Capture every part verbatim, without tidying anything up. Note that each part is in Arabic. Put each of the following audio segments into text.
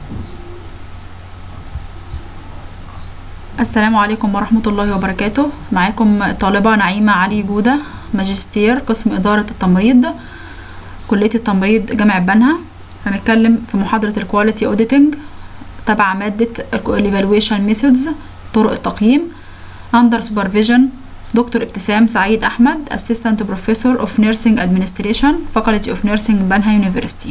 السلام عليكم ورحمة الله وبركاته. معاكم طالبة نعيمة علي جودة، ماجستير قسم إدارة التمريض، كلية التمريض جامعة بنها. هنتكلم في محاضرة الكواليتي اوديتنج تبع مادة الايفالويشن ميثودز، طرق التقييم، under supervision دكتور ابتسام سعيد أحمد، assistant professor of nursing administration faculty of nursing بنها university.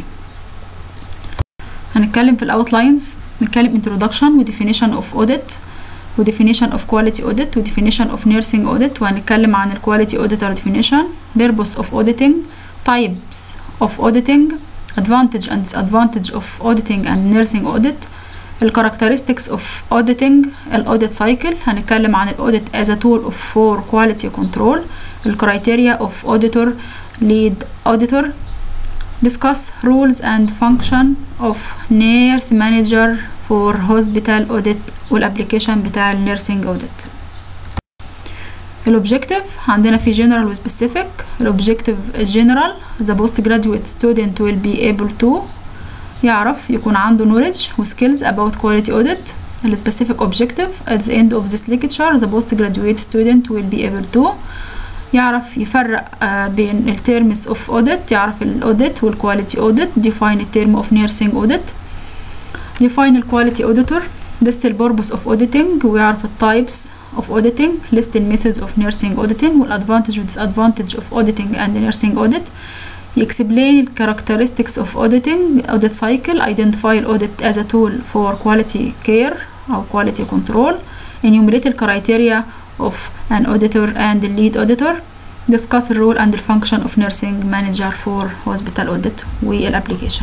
هنتكلم في الاوتلاينز، نتكلم introduction و definition of audit و definition of quality audit و definition of nursing audit، وهنتكلم عن ال quality auditor definition، purpose of auditing، types of auditing، advantage and disadvantage of auditing and nursing audit، ال characteristics of auditing، ال audit cycle، هنتكلم عن ال audit as a tool of for quality control، ال criteria of auditor lead auditor، discuss rules and function of nurse manager for hospital audit والابليكيشن بتاع النيرسينج audit. الاوبجكتيف عندنا في general و specific. الاوبجكتيف general the postgraduate student will be able to يعرف يكون عنده knowledge و skills about quality audit. ال specific objective at the end of this lecture the postgraduate student will be able to يعرف يفرق uh, بين ال terms of audit، يعرف ال audit وال quality audit، define the term of nursing audit، define ال quality auditor، list the purpose of auditing ويعرف ال types of auditing، list the methods of nursing auditing وال advantage و disadvantage of auditing and nursing audit، explain the characteristics of auditing، audit cycle، identify audit as a tool for quality care أو quality control، enumerate the criteria of an auditor and the lead auditor، discuss the role and the function of nursing manager for hospital audit والapplication.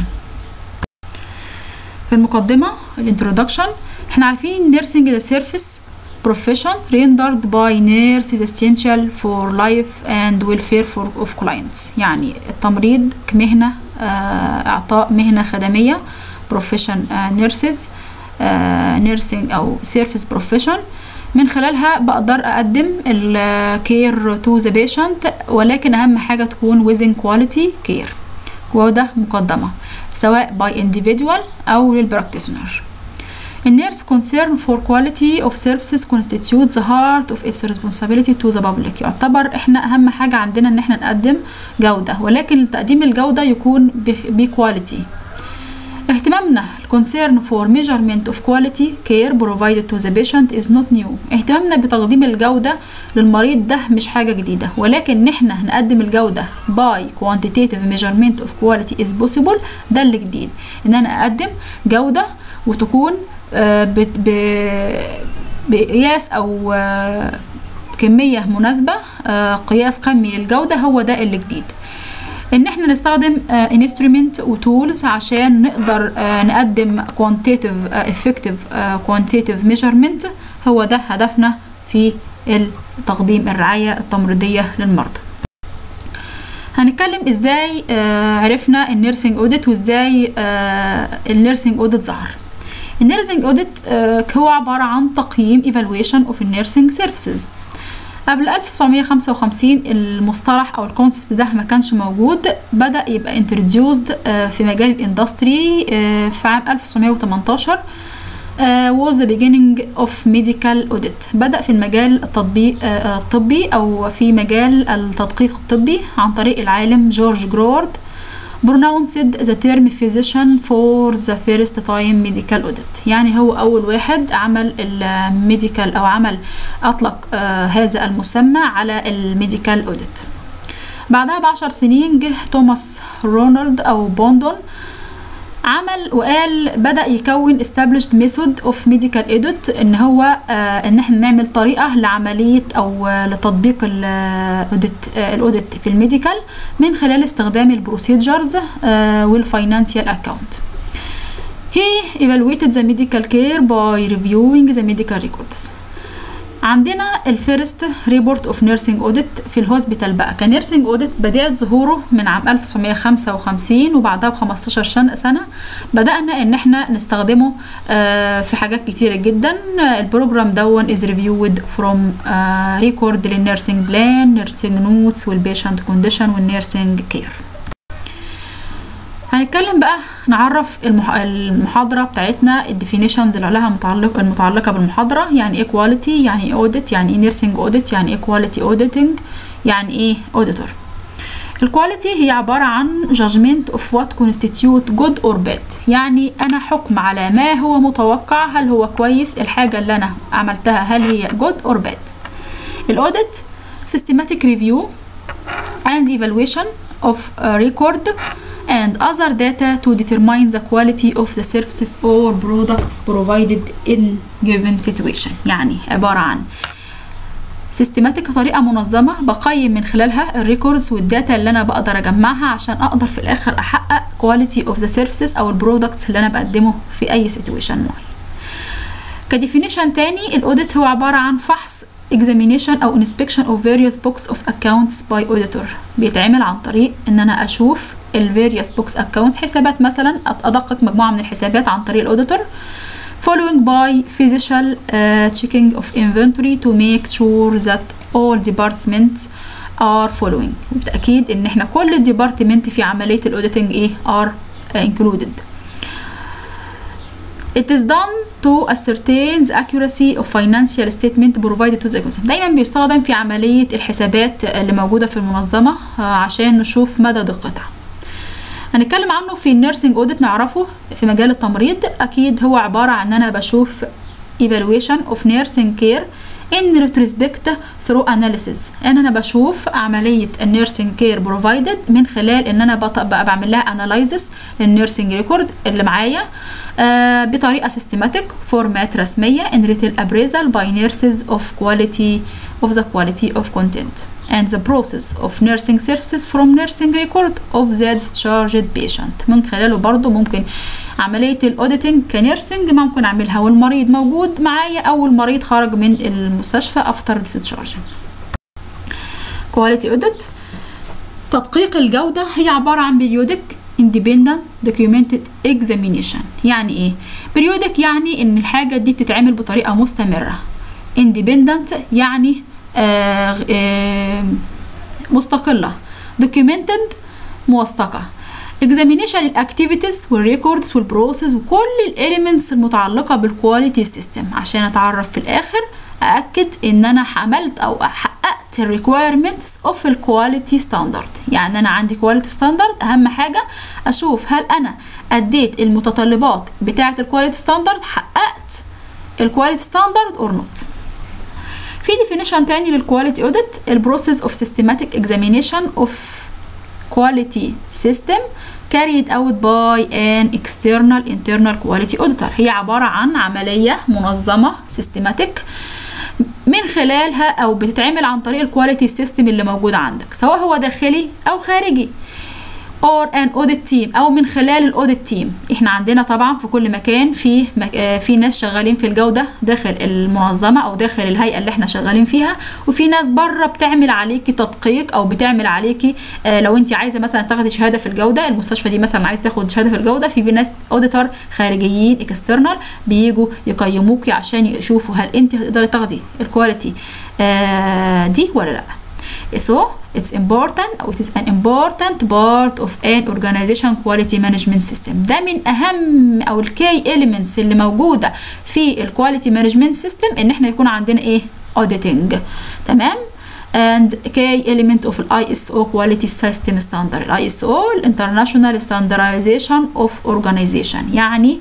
في المقدمة الانترودكشن، احنا عارفين nursing is a service profession rendered by nurses essential for life and welfare for of clients. يعني التمريض كمهنة اعطاء مهنة خدمية profession nurses nursing او service profession، من خلالها بقدر اقدم ال care to the patient، ولكن اهم حاجة تكون within quality care، وده مقدمة سواء by individual او للبراكتيشنر. النيرس concern for quality of services constitute the heart of its responsibility to the public. يعتبر احنا اهم حاجة عندنا ان احنا نقدم جودة، ولكن تقديم الجودة يكون بكواليتي. اهتمامنا concern for measurement of quality care provided to the patient is not new. اهتمامنا بتقديم الجودة للمريض ده مش حاجة جديدة، ولكن احنا هنقدم الجودة by quantitative measurement of quality is possible، ده اللي جديد، ان انا اقدم جودة وتكون بقياس او كمية مناسبة، قياس قمي للجودة، هو ده اللي جديد. ان احنا نستخدم instrument و tools عشان نقدر نقدم quantitative effective quantitative measurement، هو ده هدفنا في تقديم الرعاية التمريضية للمرضى. هنتكلم ازاي عرفنا النيرسينج اوديت وازاي النيرسينج اوديت ظهر. النيرسينج اوديت هو عبارة عن تقييم evaluation of nursing services. قبل ألف وتسعمية خمسة وخمسين المصطلح او الكونسبت ده ما كانش موجود، بدأ يبقى introduced في مجال الاندستري في عام ألف وتسعمية وتمنتاشر. was the beginning of medical audit. بدأ في المجال التطبيق الطبي او في مجال التدقيق الطبي عن طريق العالم جورج جرورد pronounced the term physician for the first time medical audit. يعني هو أول واحد عمل الميديكال أو عمل أطلق آه هذا المسمى على الميديكال audit. بعدها بعشر سنين جه توماس رونالد أو بوندون، عمل وقال بدأ يكون established method of medical audit، ان هو آه ان احنا نعمل طريقة لعملية او آه لتطبيق الاوديت آه الاوديت في الميديكال من خلال استخدام البروسيجرز آه والفاينانشال اكاونت. He evaluated the medical care by reviewing the medical records. عندنا الفيرست ريبورت اوف نيرسينج اوديت في الهوسبيتال بقى كنيرسينج اوديت، بدأت ظهوره من عام ألف وتسعمية خمسة وخمسين، وبعدها بخمستاشر سنة بدأنا ان احنا نستخدمه في حاجات كتيرة جدا. البروجرام دون is reviewed from record للنيرسينج بلان، نيرسينج نوتس، والبيشنت كونديشن، والنيرسينج كير. هنتكلم بقى نعرف المح... المحاضرة بتاعتنا الديفينيشنز اللي عليها متعلق المتعلقة بالمحاضرة. يعني ايه كواليتي، يعني ايه اوديت، يعني ايه نيرسينج اوديت، يعني ايه كواليتي اوديتنج، يعني ايه اوديتور. الكواليتي هي عبارة عن judgment of what constitute good or bad، يعني انا حكم على ما هو متوقع، هل هو كويس الحاجة اللي انا عملتها هل هي good or bad. الاوديت systematic review and evaluation of a record and other data to determine the quality of the services or products provided in given situation. يعني عبارة عن سيستماتيك، طريقة منظمة بقيم من خلالها الريكوردز والداتا اللي انا بقدر اجمعها عشان اقدر في الاخر احقق quality of the services او البرودكتس اللي انا بقدمه في اي سيتويشن معين. كديفينيشن تاني، الاوديت هو عبارة عن فحص examination او inspection of various books of accounts by auditor، بيتعمل عن طريق ان انا اشوف ال various books accounts، حسابات مثلا، ادقق مجموعة من الحسابات عن طريق الاوديتور following by physical uh, checking of inventory to make sure that all departments are following. وبالتأكيد ان احنا كل الديبارتمنت في عملية الاوديتنج ايه are uh, included. It is done to ascertain the accuracy of financial statement provided to the consumer. دايما بيستخدم في عملية الحسابات اللي موجودة في المنظمة عشان نشوف مدى دقتها. هنتكلم عنه في النيرسينج اوديت، نعرفه في مجال التمريض. اكيد هو عبارة عن ان انا بشوف evaluation of nursing care in retrospect through analysis، ان انا بشوف عملية النيرسينج كير بروفايدد من خلال ان انا بقى بعمل لها analysis للنيرسينج ريكورد اللي معايا آه بطريقة systematic فورمات رسمية in detail appraisal by nurses of quality of the quality of content and the process of nursing services from nursing record of the discharged patient. من خلاله برضو ممكن عملية الاوديتنج كنيرسينج ممكن اعملها والمريض موجود معايا او المريض خرج من المستشفى after discharge. quality audit تدقيق الجودة هي عبارة عن periodic independent documented examination. يعني ايه periodic؟ يعني ان الحاجة دي بتتعمل بطريقة مستمرة. independent يعني آه آه مستقلة. documented موثقة. examination الاكتيفيتيز والريكوردز والبروسيس وكل الاليمنتس المتعلقة بالكواليتي سيستم عشان اتعرف في الاخر أأكد إن أنا عملت أو حققت ال requirements of ال quality standard. يعني أنا عندي quality standard، أهم حاجة أشوف هل أنا أديت المتطلبات بتاعة ال quality standard، حققت ال quality standard or not. في definition تاني لل quality audit، ال process of systematic examination of quality system carried out by an external internal quality auditor. هي عبارة عن عملية منظمة systematic من خلالها او بتتعمل عن طريق الكواليتي سيستم اللي موجود عندك، سواء هو داخلي او خارجي or an audit team او من خلال الاوديت تيم. احنا عندنا طبعا في كل مكان في مك... في ناس شغالين في الجودة داخل المنظمة او داخل الهيئة اللي احنا شغالين فيها، وفي ناس بره بتعمل عليكي تدقيق او بتعمل عليكي آه لو انت عايزة مثلا تاخدي شهادة في الجودة، المستشفى دي مثلا عايز تاخد شهادة في الجودة، في ناس اوديتور خارجيين اكسترنال بييجوا يقيموكي عشان يشوفوا هل انت تقدري تاخدي الكواليتي آه دي ولا لا. So it's important أو it is an important part of an organization quality management system. ده من أهم أو الكي elements اللي موجودة في ال quality management system إن إحنا يكون عندنا إيه auditing. تمام. and key element of ال آي إس أو quality system standard. ال آي إس أو International Standardization of Organization، يعني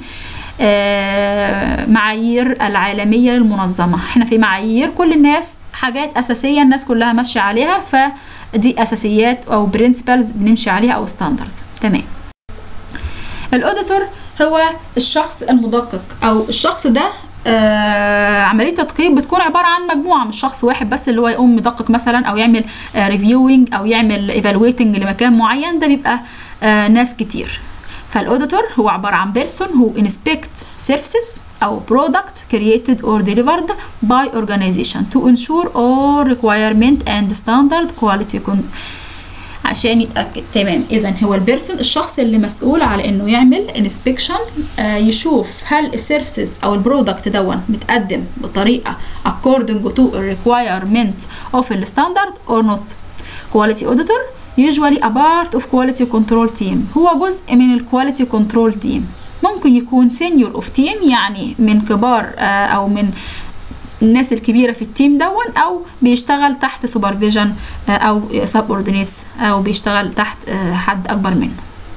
آه معايير العالمية للمنظمة. إحنا في معايير كل الناس حاجات أساسية الناس كلها ماشية عليها، فدي أساسيات أو برينسيبلز بنمشي عليها أو ستاندرد. تمام. الأوديتور هو الشخص المدقق أو الشخص ده آه عملية تدقيق بتكون عبارة عن مجموعة، مش شخص واحد بس اللي هو يقوم مدقق مثلا أو يعمل آه ريفيوينج أو يعمل ايفالويتنج لمكان معين، ده بيبقى آه ناس كتير. فالأوديتور هو عبارة عن بيرسون هو inspect services أو product created or delivered by organization to ensure all requirement and standard quality عشان يتأكد. تمام. إذن هو البيرسون الشخص اللي مسؤول على إنه يعمل inspection آه يشوف هل السيرفيسز أو البرودكت دون متقدم بطريقة according to the requirement of the standard or not. Quality auditor usually a part of quality control team، هو جزء من الكواليتي كنترول تيم. ممكن يكون senior of team يعني من كبار او من الناس الكبيرة في التيم دون، او بيشتغل تحت supervision او subordinates او بيشتغل تحت حد اكبر منه.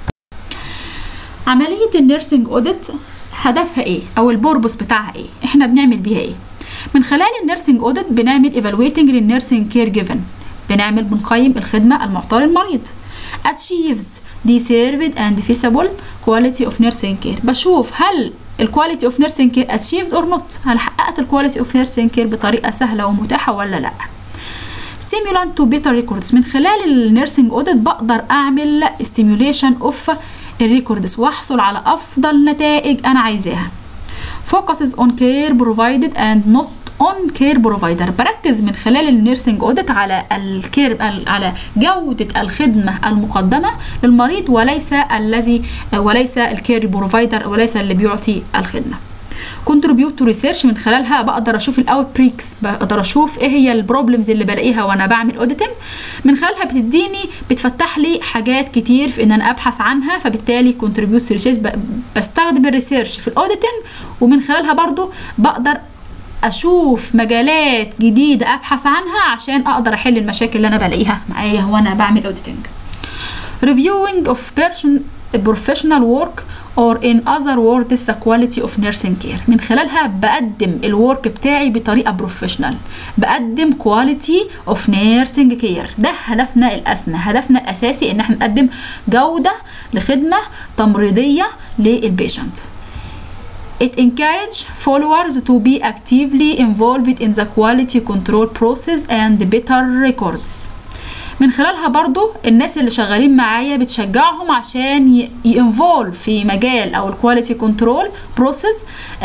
عملية النيرسينج اوديت هدفها ايه او البوربس بتاعها ايه؟ احنا بنعمل بيها ايه؟ من خلال النيرسينج اوديت بنعمل evaluating للنيرسينج كير جيفن، بنعمل بنقيم الخدمة المعطاة للمريض. achieves deserved and feasible quality of nursing care، بشوف هل الكواليتي اوف نيرسينج كير achieved or not، هل حققت الكواليتي اوف نيرسينج كير بطريقة سهلة ومتاحة ولا لا. stimulant to better records، من خلال النيرسينج اوديت بقدر اعمل stimulation of الريكوردز واحصل على افضل نتائج انا عايزاها. focuses on care provided and not on care provider، بركز من خلال النيرسينج اوديت على الكير على جودة الخدمة المقدمة للمريض وليس الذي وليس الكير بروفايدر وليس اللي بيعطي الخدمة. contribute to research، من خلالها بقدر اشوف الاوت بريكس، بقدر اشوف ايه هي البروبلمز اللي بلاقيها وانا بعمل اوديتنج، من خلالها بتديني بتفتح لي حاجات كتير في ان انا ابحث عنها، فبالتالي contribute to research بستخدم الريسيرش في الاوديتنج، ومن خلالها برضو بقدر اشوف مجالات جديدة ابحث عنها عشان اقدر احل المشاكل اللي انا بلاقيها معايا وانا بعمل اوديتنج. reviewing of person professional work or in other words the quality of nursing care، من خلالها بقدم الورك بتاعي بطريقة بروفيشنال، بقدم quality of nursing care. ده هدفنا الأسمى، هدفنا الأساسي إن احنا نقدم جودة لخدمة تمريضية للبيشنت. It encourages followers to be actively involved in the quality control process and better records. من خلالها برضو الناس اللي شغالين معايا بتشجعهم عشان ينفولف في مجال او الكواليتي كنترول بروسيس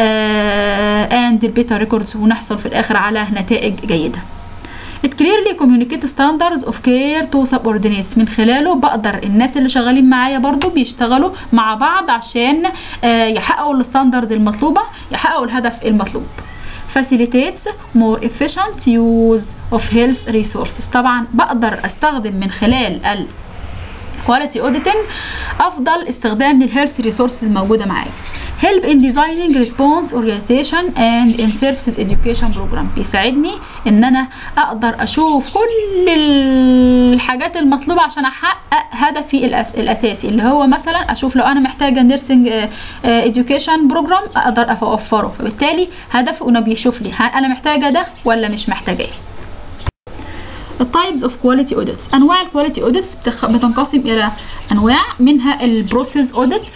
اند البيتا ريكوردز، ونحصل في الاخر على نتائج جيده. It clearly communicates standards of care to subordinates، من خلاله بقدر الناس اللي شغالين معايا برضو بيشتغلوا مع بعض عشان يحققوا الستاندرد المطلوبة، يحققوا الهدف المطلوب. facilitates more efficient use of health resources، طبعا بقدر استخدم من خلال ال quality auditing افضل استخدام للهيلث ريسورسز الموجوده معايا. help in designing response orientation and in services education program، بيساعدني ان انا اقدر اشوف كل الحاجات المطلوبه عشان احقق هدفي الأس الاساسي، اللي هو مثلا اشوف لو انا محتاجه نيرسينج education بروجرام اقدر اوفره، فبالتالي هدفي انه بيشوف لي هل انا محتاجه ده ولا مش محتاجاه. التايبس اوف كواليتي اوديتس، انواع الكواليتي اوديتس بتنقسم الى انواع، منها البروسيس اوديت.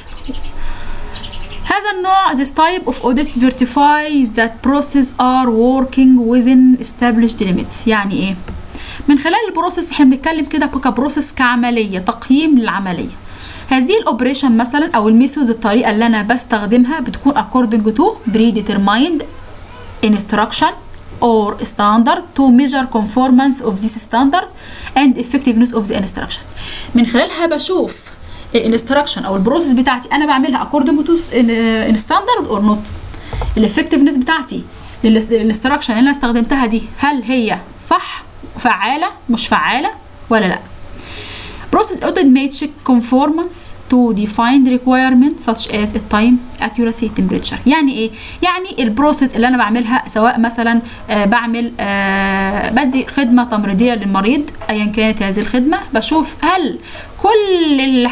هذا النوع this type of audit verifies that process are working within established limits. يعني ايه؟ من خلال البروسيس احنا بنتكلم كده كبروسيس كعمليه، تقييم للعمليه. هذه الاوبريشن مثلا او الميثودز، الطريقه اللي انا بستخدمها بتكون according to predetermined instruction or standard to measure conformance of this standard and effectiveness of the instruction. من خلالها بشوف الانستراكشن او البروسيس بتاعتي انا بعملها according to standard or not، الeffectiveness بتاعتي للانستراكشن اللي انا استخدمتها دي هل هي صح فعالة مش فعالة ولا لا. Process audit may check conformance to defined requirements such as time, accuracy, temperature. يعني ايه؟ يعني البروسيس اللي انا بعملها سواء مثلا آه بعمل آه بدي خدمة تمريضية للمريض ايا كانت هذه الخدمة، بشوف هل كل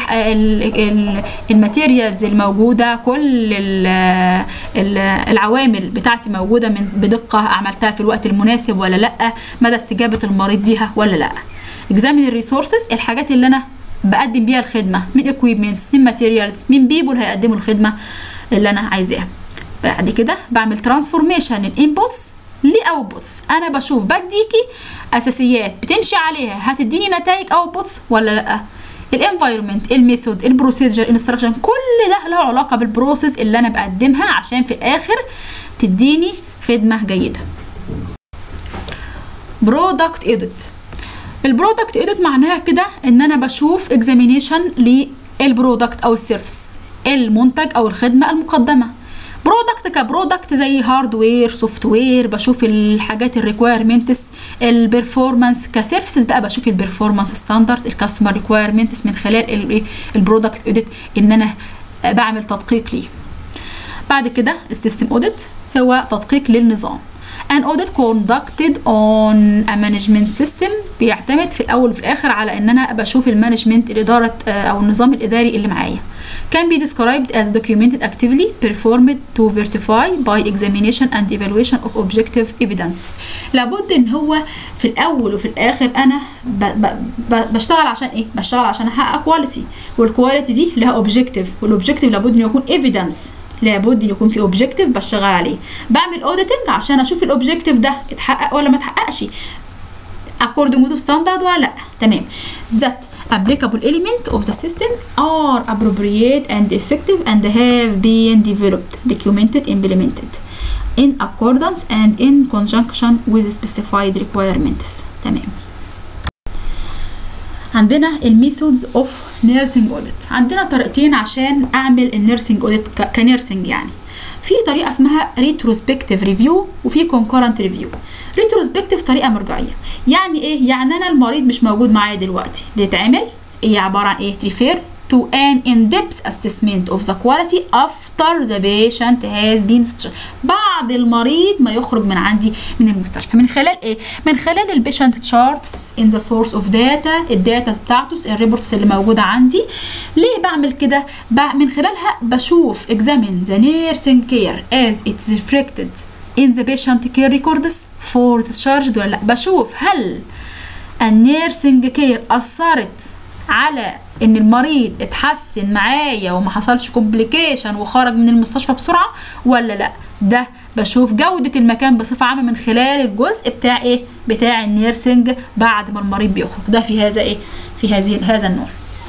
الماتيريالز الموجودة، كل ال ال العوامل بتاعتي موجودة من بدقة، عملتها في الوقت المناسب ولا لا، مدى استجابة المريض ليها ولا لا. examine الريسورسز، الحاجات اللي انا بقدم بيها الخدمه، من equipments، من materials، من people هيقدموا الخدمه اللي انا عايزاها. بعد كده بعمل ترانسفورميشن الانبوتس لاوتبوتس، انا بشوف بديكي اساسيات بتمشي عليها هتديني نتائج اوتبوتس ولا لا. الانفايرمنت، الميثود، البروسيجر، انستراكشن، كل ده له علاقه بالبروسيس اللي انا بقدمها عشان في الاخر تديني خدمه جيده. برودكت اوديت، البرودكت اوديت معناها كده ان انا بشوف اكزامينيشن للبرودكت او السيرفيس، المنتج او الخدمه المقدمه، برودكت كبرودكت زي هاردوير، سوفت وير، بشوف الحاجات الريكويرمنتس. البرفورمانس كسيرفيسز بقى بشوف البرفورمانس ستاندرد، الكاستمر ريكويرمنتس من خلال البرودكت اوديت ان انا بعمل تدقيق ليه. بعد كده السيستم اوديت هو تدقيق للنظام. An audit conducted on a management system بيعتمد في الأول وفي الآخر على إن أنا بشوف المانجمنت الإدارة أو النظام الإداري اللي معايا. Can be described as documented actively performed to verify by examination and evaluation of objective evidence. لابد إن هو في الأول وفي الآخر أنا ب ب ب بشتغل عشان إيه؟ بشتغل عشان أحقق كواليتي، والكواليتي دي لها أوبجكتيف، والأوبجكتيف لابد إنه يكون evidence، لابد يكون في اوبجكتيف بشتغل عليه. بعمل اوديتنج عشان اشوف الاوبجكتيف ده اتحقق ولا ما اتحققش، according to standard ولا لا. تمام. that applicable element of the system are appropriate and effective and have been developed, documented, implemented in accordance and in conjunction with specified requirements. تمام. عندنا الميثودز اوف نيرسينج اوديت. عندنا طريقتين عشان اعمل النيرسينج اوديت كنيرسينج. يعني في طريقه اسمها ريتروسبكتيف ريفيو وفي كونكورنت ريفيو. ريتروسبكتيف طريقه مرجعيه. يعني ايه؟ يعني انا المريض مش موجود معايا دلوقتي، بتتعمل هي عباره عن ايه؟ ريفير to an in-depth assessment of the quality after the patient has been discharged. بعد المريض ما يخرج من عندي من المستشفى. من خلال ايه؟ من خلال البيشنت تشارتس in the source of data، الداتا بتاعته، الريبورتس اللي موجوده عندي. ليه بعمل كده؟ من خلالها بشوف examine the nursing care as it's reflected in the patient care records for discharged ولا لا. بشوف هل النيرسينج كير اثرت على ان المريض اتحسن معايا وما حصلش كومبليكيشن وخرج من المستشفى بسرعه ولا لا. ده بشوف جوده المكان بصفه عامه من خلال الجزء بتاع ايه؟ بتاع النيرسينج بعد ما المريض بيخرج. ده في هذا ايه؟ في هذه هذا النوع.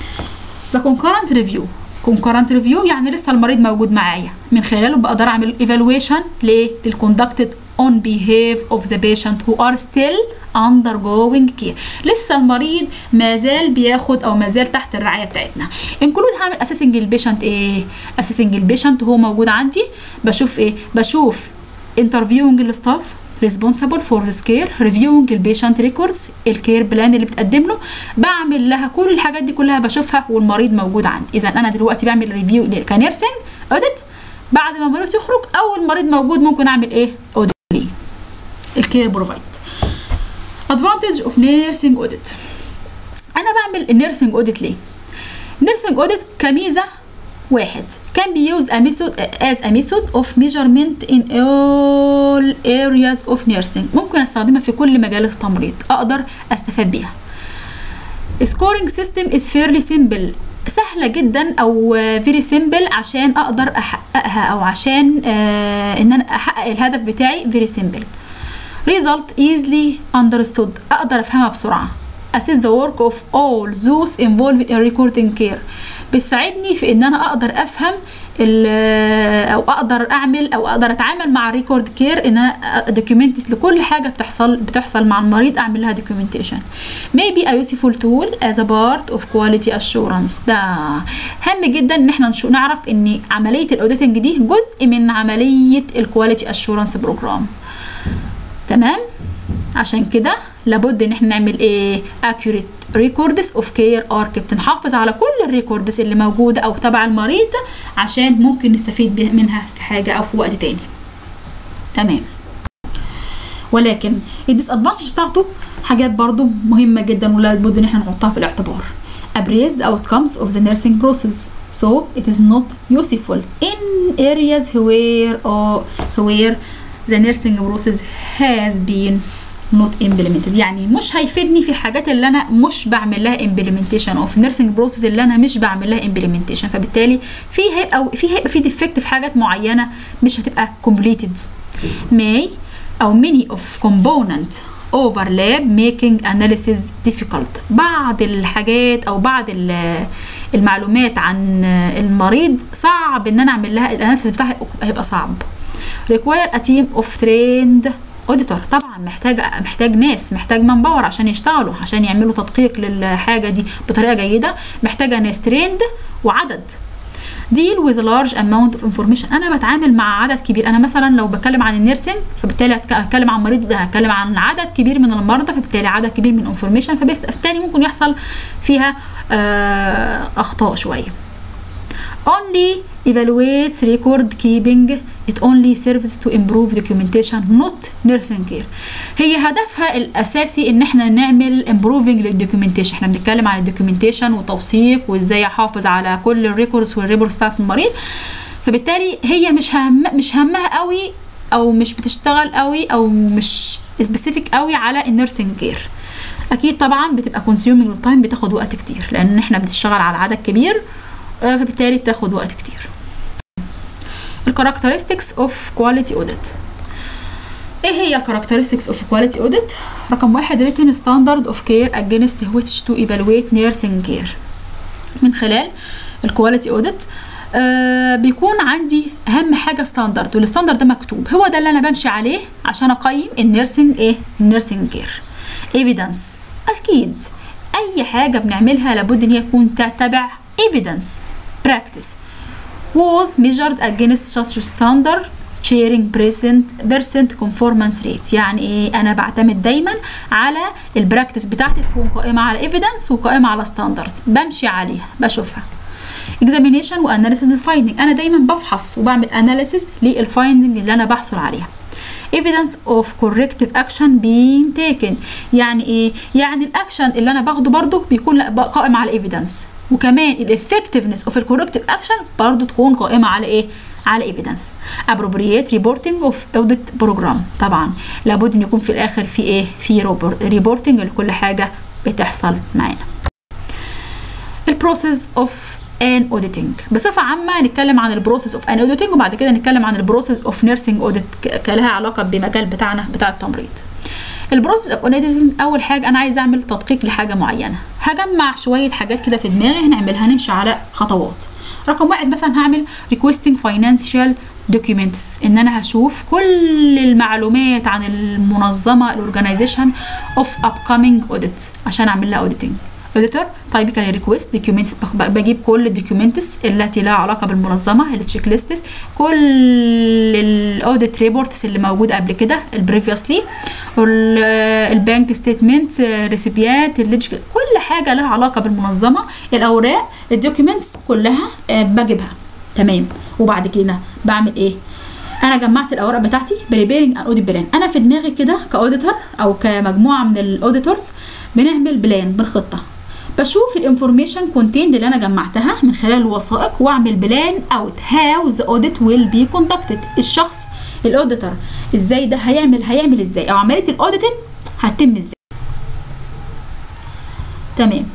ذا كونكورنت ريفيو. كونكورنت ريفيو يعني لسه المريض موجود معايا، من خلاله بقدر اعمل ايفالويشن لايه؟ للكوندكتد on behalf of the patient who are still undergoing care. لسه المريض ما زال بياخد او ما زال تحت الرعايه بتاعتنا. انكلود هعمل اسيسنج البيشنت ايه؟ اسيسنج البيشنت وهو موجود عندي. بشوف ايه؟ بشوف انترفيوينج الستاف responsible for this care، reviewing البيشنت ريكوردز، الكير بلان اللي بتقدم له، بعمل لها كل الحاجات دي كلها بشوفها والمريض موجود عندي. اذا انا دلوقتي بعمل ريفيو كنيرسينج اوديت بعد ما المريض يخرج او المريض موجود، ممكن اعمل ايه؟ اوديت ليه الكير بروفايد. advantage of nursing audit. انا بعمل النيرسينج اوديت ليه؟ النيرسينج اوديت كميزه واحد can be used a method as a method of measurement in all areas of nursing. ممكن استخدمها في كل مجالات التمريض، اقدر استفاد بيها. scoring system is fairly simple، سهلة جدا او very simple عشان اقدر احققها او عشان آه ان انا احقق الهدف بتاعي very simple. result easily understood، اقدر افهمها بسرعة. assist the work of all those involved in recording care، بتساعدني في ان انا اقدر افهم او اقدر اعمل او اقدر اتعامل مع الريكورد كير، ان انا دوكيومنت لكل حاجه بتحصل بتحصل مع المريض، اعمل لها دوكيومنتيشن. maybe a useful tool as a part of quality assurance. ده هام جدا ان احنا نعرف ان عمليه الاوديتنج دي جزء من عمليه الكواليتي اشورنس بروجرام. تمام؟ عشان كده لابد ان احنا نعمل ايه؟ accurate records of care archive، نحافظ على كل الريكوردز اللي موجوده او تبع المريض عشان ممكن نستفيد منها في حاجه او في وقت تاني. تمام. ولكن الديسادفانتج بتاعته حاجات برضو مهمه جدا ولابد ان احنا نحطها في الاعتبار. appraise the outcomes of the nursing process so it is not useful in areas where or where the nursing process has been not implemented. يعني مش هيفيدني في الحاجات اللي انا مش بعمل لها implementation او في nursing process اللي انا مش بعمل لها implementation، فبالتالي في هيبقى في هيبقى في defect في حاجات معينه مش هتبقى completed. may او many of component overlap making analysis difficult. بعض الحاجات او بعض المعلومات عن المريض صعب ان انا اعمل لها الاناليسيس بتاعها، هيبقى صعب. require a team of trained auditor. طبعا محتاج محتاج ناس، محتاج مان باور عشان يشتغلوا، عشان يعملوا تدقيق للحاجه دي بطريقه جيده، محتاجه ناس تريند وعدد. deal with a large amount of information. انا بتعامل مع عدد كبير. انا مثلا لو بتكلم عن النيرسينج فبالتالي هتكلم عن مريض، هتكلم عن عدد كبير من المرضى، فبالتالي عدد كبير من انفورميشن، فبالتالي ممكن يحصل فيها آه اخطاء شويه. only evaluates record keeping, it only serves to improve documentation not nursing care. هي هدفها الاساسي ان احنا نعمل improving للدوكيومنتيشن. احنا بنتكلم عن الدوكيومنتيشن وتوثيق وازاي احافظ على كل الريكوردز والريبورتس بتاعت المريض، فبالتالي هي مش هم مش همها قوي او مش بتشتغل قوي او مش سبيسيفيك قوي على النيرسينج كير. اكيد طبعا بتبقى consuming time، بتاخد وقت كتير لان احنا بنشتغل على عدد كبير، فبالتالي بتاخد وقت كتير. الكاركترستكس اوف كواليتي اوديت. ايه هي الكاركترستكس اوف كواليتي اوديت؟ رقم واحد written standard of care against which to evaluate nursing care. من خلال الكواليتي اوديت آه بيكون عندي اهم حاجه ستاندرد، والستاندرد ده مكتوب، هو ده اللي انا بمشي عليه عشان اقيم النيرسينج ايه النيرسينج كير. ايفيدنس، اكيد اي حاجه بنعملها لابد ان هي تكون تتبع evidence. practice was measured against such standard sharing percent percent conformance rate. يعني ايه؟ انا بعتمد دايما على البراكتس بتاعتي تكون قائمه على evidence وقائمه على standard، بمشي عليها بشوفها. examination وanalysis للفايندنج، انا دايما بفحص وبعمل analysis للفايندنج اللي انا بحصل عليها. evidence of corrective action being taken، يعني ايه؟ يعني الاكشن اللي انا باخده برضه بيكون قائم على evidence، وكمان الافكتفنس اوف الكوركتيف اكشن برضه تكون قائمه على ايه؟ على ايفيدنس. appropriate reporting of audit program، طبعا لابد ان يكون في الاخر في ايه؟ في ريبورتنج لكل حاجه بتحصل معانا. البروسيس اوف ان اوديتنج، بصفه عامه نتكلم عن البروسيس اوف ان اوديتنج وبعد كده نتكلم عن البروسيس اوف نيرسينج اوديت كلها علاقه بمجال بتاعنا بتاع التمريض. البروسيس اوف اوديتنج، اول حاجه انا عايزه اعمل تدقيق لحاجه معينه، هجمع شويه حاجات كده في دماغي هنعملها، هنمشي على خطوات. رقم واحد مثلا هعمل requesting financial documents، ان انا هشوف كل المعلومات عن المنظمه الاورجانيزيشن اوف upcoming audit عشان اعمل لها auditing. auditor typically request documents، بجيب كل الدوكيومنتس التي لها علاقه بالمنظمه، التشيك ليستس، كل الاوديت ريبورتس اللي موجوده قبل كده البريفيوسلي، البانك ستيتمنت، ريسيبيات، كل حاجه لها علاقه بالمنظمه، الاوراق، الدوكيومنتس كلها بجيبها. تمام. وبعد كده بعمل ايه؟ انا جمعت الاوراق بتاعتي بريبيرنج ان اوديت بلان. انا في دماغي كده كاوديتور او كمجموعه من الاوديتورز بنعمل بلان بالخطه، بشوف الانفورميشن كونتيند اللي انا جمعتها من خلال الوثائق واعمل بلان اوت هاو ذا اوديت ويل بي كوندكتد. الشخص الاوديتور ازاي ده هيعمل هيعمل ازاي، او عمليه الاوديتنج هتتم ازاي. تمام.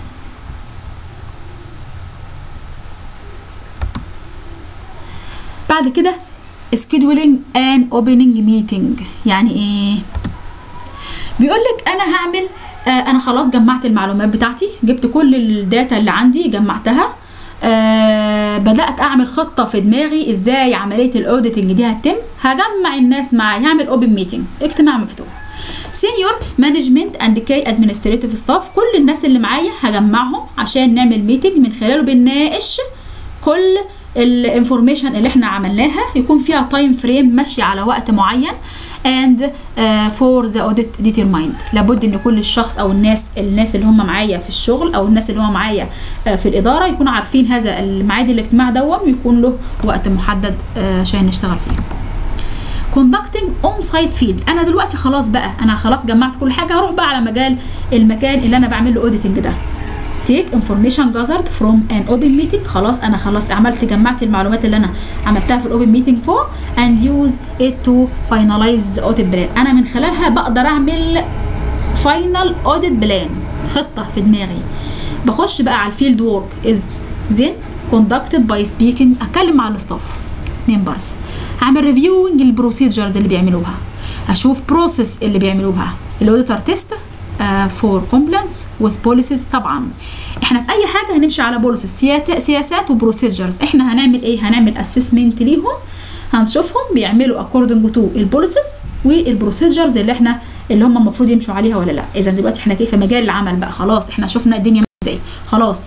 بعد كده scheduling and opening meeting، يعني ايه؟ بيقول لك انا هعمل آه انا خلاص جمعت المعلومات بتاعتي، جبت كل الداتا اللي عندي جمعتها، آه بدات اعمل خطه في دماغي ازاي عمليه الاوديتنج دي هتتم. هجمع الناس معايا، هعمل اوبن ميتنج، اجتماع مفتوح. سينيور مانجمنت اند كي ادمنستريتيف ستاف، كل الناس اللي معايا هجمعهم عشان نعمل ميتنج من خلاله بنناقش كل الانفورميشن اللي احنا عملناها، يكون فيها تايم فريم ماشي على وقت معين. and uh, for the audit determined، لابد ان كل الشخص او الناس الناس اللي هم معايا في الشغل او الناس اللي هم معايا uh, في الاداره يكونوا عارفين هذا الميعاد الاجتماع دوم، ويكون له وقت محدد عشان uh, نشتغل فيه. conducting on site field، انا دلوقتي خلاص بقى انا خلاص جمعت كل حاجه، هروح بقى على مجال المكان اللي انا بعمل له اوديتنج ده. take information gathered from an open meeting، خلاص انا خلاص عملت جمعت المعلومات اللي انا عملتها في الاوبن ميتنج فوق and use it to finalize the audit plan، انا من خلالها بقدر اعمل final audit plan، خطه في دماغي. بخش بقى على الفيلد وورك is then conducted by speaking، اتكلم مع الستاف ممبرز، هعمل ريفيوينج البروسيجرز اللي بيعملوها، اشوف بروسيس اللي بيعملوها، الاوديتور تيست فور كومبلانس وذ بوليسيز. طبعا احنا في اي حاجه هنمشي على بوليسيز، سياسات وبروسيجرز، احنا هنعمل ايه؟ هنعمل اسسمنت ليهم، هنشوفهم بيعملوا اكوردنج تو البوليسيز والبروسيجرز اللي احنا اللي هم المفروض يمشوا عليها ولا لا. اذا دلوقتي احنا كيف في مجال العمل بقى، خلاص احنا شفنا الدنيا ازاي، خلاص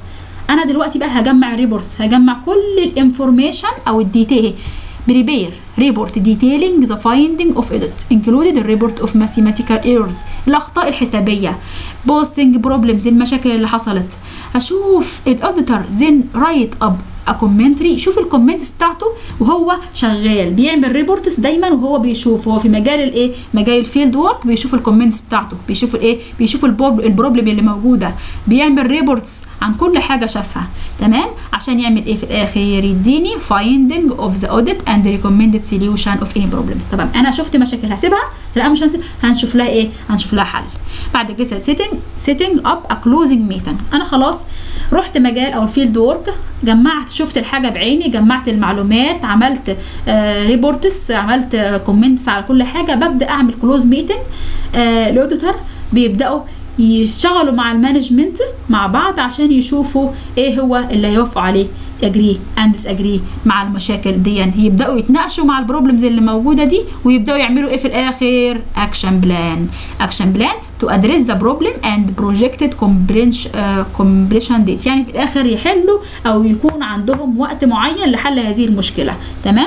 انا دلوقتي بقى هجمع الريبورتس، هجمع كل الانفورميشن او الديتيل. بريبير ريبورت detailing the finding of audit included the report of mathematical errors، الاخطاء الحسابيه، posting problems، المشاكل اللي حصلت. اشوف الاوديتور then write up a commentary، شوف الكومنتس بتاعته وهو شغال بيعمل ريبورتس دايما وهو بيشوف، هو في مجال الايه، مجال الفيلد وورك، بيشوف الكومنتس بتاعته، بيشوف الايه، بيشوف البروبلم اللي موجوده، بيعمل ريبورتس عن كل حاجه شافها. تمام، عشان يعمل ايه في الاخر، يديني finding of the audit and recommended solution of any problems. طبعا انا شفت مشاكل هسيبها؟ لا مش هنسيب، هنشوف لها ايه، هنشوف لها حل. بعد كده setting setting up a closing meeting، انا خلاص رحت مجال او الفيلد وورك، جمعت، شفت الحاجه بعيني، جمعت المعلومات، عملت آه ريبورتس، عملت آه كومنتس على كل حاجه، ببدا اعمل كلوز ميتنج. آه الاوديتور بيبداوا يشتغلوا مع المانجمنت مع بعض عشان يشوفوا ايه هو اللي هيوافقوا عليه، اجري اند ديس اجري مع المشاكل دي، يبداوا يتناقشوا مع البروبلمز اللي موجوده دي، ويبداوا يعملوا ايه في الاخر، اكشن بلان. اكشن بلان to address the problem and projected completion date، يعني في الاخر يحلوا او يكون عندهم وقت معين لحل هذه المشكله. تمام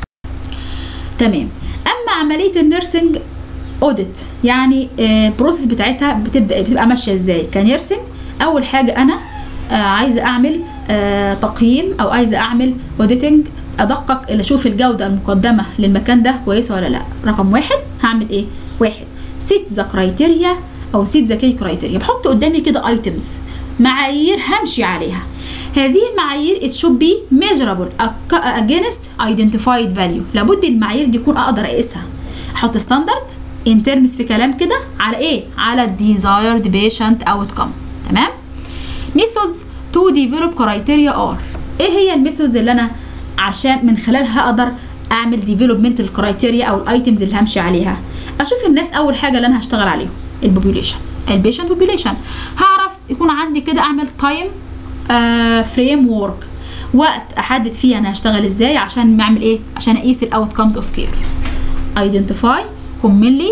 تمام. اما عمليه النيرسينج اوديت يعني البروسيس بتاعتها بتبدا بتبقى ماشيه ازاي كنيرسينج. اول حاجه انا آه عايزه اعمل آه تقييم او عايزه اعمل اوديتنج، ادقق اللي اشوف الجوده المقدمه للمكان ده كويسه ولا لا. رقم واحد هعمل ايه؟ واحد سيت ذا كرايتيريا او سيت ذا كي كرايتيريا، بحط قدامي كده ايتمز، معايير همشي عليها. هذه المعايير it should be measurable against identified value، لابد المعايير دي يكون اقدر اقيسها. احط ستاندرد ان ترمز في كلام كده على ايه؟ على الديزايرد بيشنت اوتكم. تمام. methods to develop criteria are، ايه هي الميثودز اللي انا عشان من خلالها اقدر اعمل ديفلوبمنت الكرايتيريا او الايتمز اللي همشي عليها؟ اشوف الناس اول حاجه اللي انا هشتغل عليهم، البوبوليشن، البيشنت بوبوليشن. هعرف يكون عندي كده اعمل تايم فريم وورك، وقت احدد فيه انا هشتغل ازاي عشان اعمل ايه، عشان اقيس الاوتكمز اوف كير. identify commonly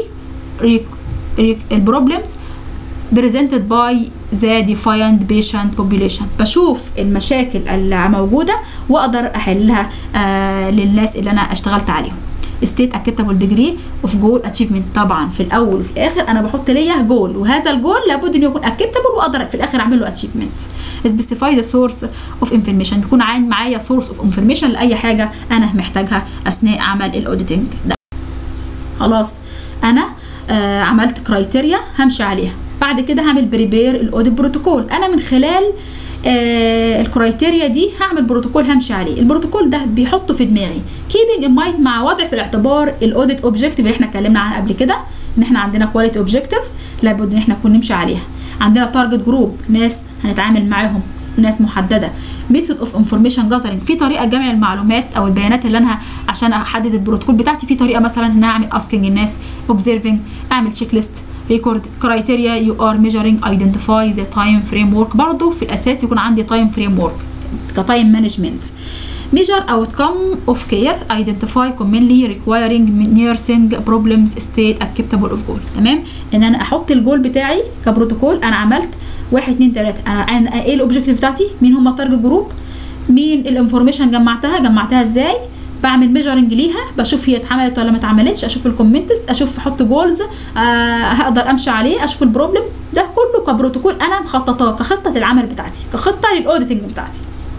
problems presented by the defined patient population، بشوف المشاكل اللي موجوده واقدر احلها آه للناس اللي انا اشتغلت عليهم. state acceptable degree of goal achievement، طبعا في الاول وفي الاخر انا بحط ليا جول، وهذا الجول لابد انه يكون acceptable واقدر في الاخر اعمل له achievement. specify the source of information، بيكون عندي معايا source of information لاي حاجه انا محتاجها اثناء عمل الاوديتنج ده. خلاص انا آه عملت كرايتيريا همشي عليها. بعد كده هعمل بريبير الاوديت بروتوكول، انا من خلال آه الكرايتيريا دي هعمل بروتوكول همشي عليه. البروتوكول ده بيحطه في دماغي keeping in mind، مع وضع في الاعتبار الاوديت اوبجكتيف اللي احنا اتكلمنا عنها قبل كده، ان احنا عندنا كواليتي اوبجكتيف لابد ان احنا نكون نمشي عليها. عندنا تارجت جروب، ناس هنتعامل معاهم، ناس محدده. ميثود اوف انفورميشن جاذرنج، في طريقه جمع المعلومات او البيانات اللي انا عشان احدد البروتوكول بتاعتي، في طريقه مثلا ان انا اعمل اسكينج الناس، اوبزرفنج، اعمل تشيك ليست، ريكورد كرايتيريا يو ار ميجرنج، ايدنتيفاي ذا تايم فريم ورك، برضه في الاساس يكون عندي تايم فريم ورك كتايم مانجمنت. measure outcome of care، identify commonly requiring nursing problems state acceptable of goal. تمام، ان انا احط الجول بتاعي كبروتوكول، انا عملت واحد اتنين تلاته، انا ايه الاوبجكتيف بتاعتي، مين هم التارجت جروب، مين الانفورميشن جمعتها جمعتها ازاي، بعمل ميجرنج ليها، بشوف هي اتعملت ولا ما اتعملتش، اشوف الكومنتس، اشوف احط جولز آه هقدر امشي عليه، اشوف البروبلمز، ده كله كبروتوكول انا مخططاه كخطه العمل بتاعتي، كخطه للاوديتنج بتاعتي.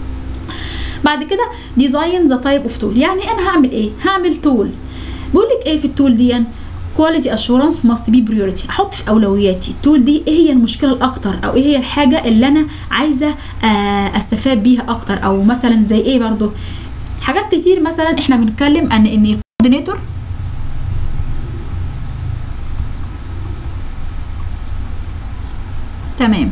بعد كده ديزاين ذا تايب اوف تول، يعني انا هعمل ايه؟ هعمل تول. بقول لك ايه في التول دي؟ كواليتي اشورنس ماست بي بريورتي، احط في اولوياتي التول دي ايه هي المشكله الاكتر، او ايه هي الحاجه اللي انا عايزه استفاد بيها اكتر، او مثلا زي ايه برضو حاجات كتير. مثلا احنا بنتكلم عن ان الكوردينيتور تمام،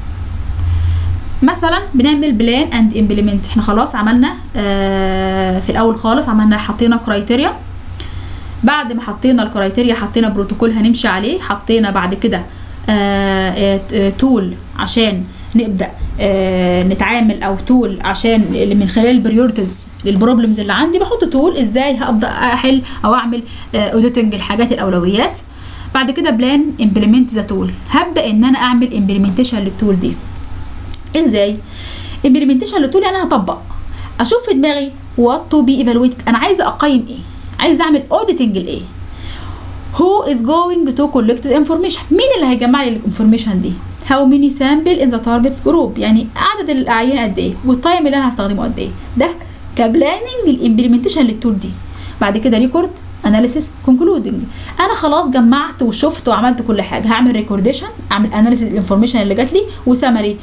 مثلا بنعمل بلان اند امبلمنت، احنا خلاص عملنا آه في الاول خالص عملنا حطينا كرايتيريا، بعد ما حطينا الكرايتيريا حطينا بروتوكول هنمشي عليه، حطينا بعد كده آه آه تول عشان نبدا آه نتعامل، او تول عشان من خلال البريورتيز للبروبلمز اللي عندي، بحط تول ازاي هبدا احل او اعمل اوديتنج آه الحاجات الاولويات. بعد كده بلان امبلمنت ذا تول، هبدا ان انا اعمل امبلمنتيشن للتول دي ازاي. implementation للتول انا هطبق، اشوف في دماغي what to be evaluated، انا عايزه اقيم ايه، عايزه اعمل auditing لايه. who is going to collect the information، مين اللي هيجمع لي الانفورميشن دي. how many sample in the target group، يعني عدد الاعيان قد ايه، والتايم اللي انا هستخدمه قد ايه. ده كبلاننج الامبلمنتيشن للتول دي. بعد كده ريكورد، اناليسيس، كونكلودنج. انا خلاص جمعت وشفت وعملت كل حاجه، هعمل ريكورديشن، اعمل اناليسيس الانفورميشن اللي جات لي، وسمري